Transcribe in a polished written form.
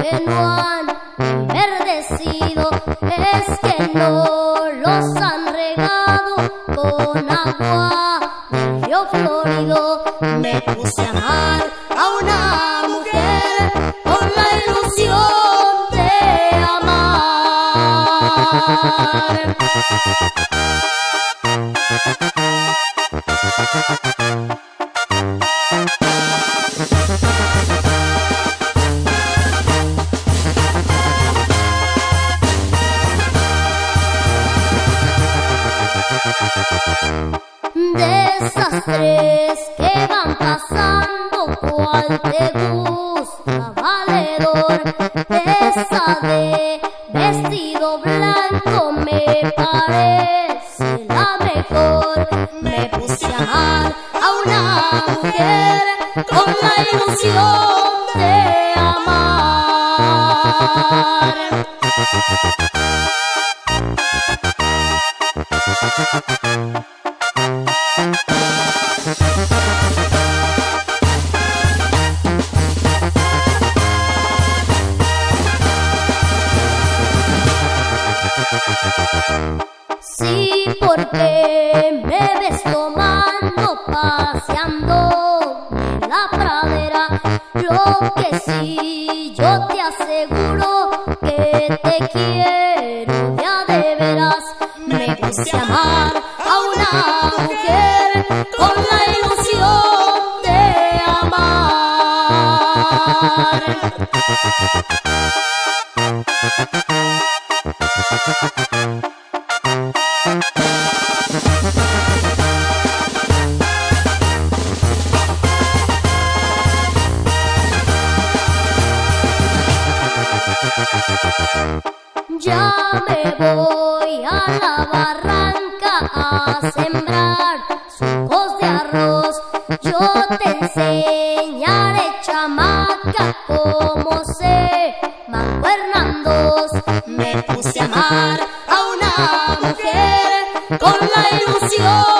que no han enverdecido es que no los han regado con agua del río florido. Me puse a amar a una mujer con la ilusión de amar. Desastres que van pasando, cual te gusta, valedor. Esa de vestido blanco me parece la mejor. Me puse a amar a una mujer con la ilusión de amar. Sí, porque me ves tomando, paseando en la pradera. Lo que sí yo te aseguro que te quiero ya de veras. Me puse a amar a una mujer con la ilusión de amar. Ya me voy a la barranca a sembrar surcos de arroz. Yo te enseñaré, chamaca, cómo se mancuernan dos. Me puse a amar a una mujer con la ilusión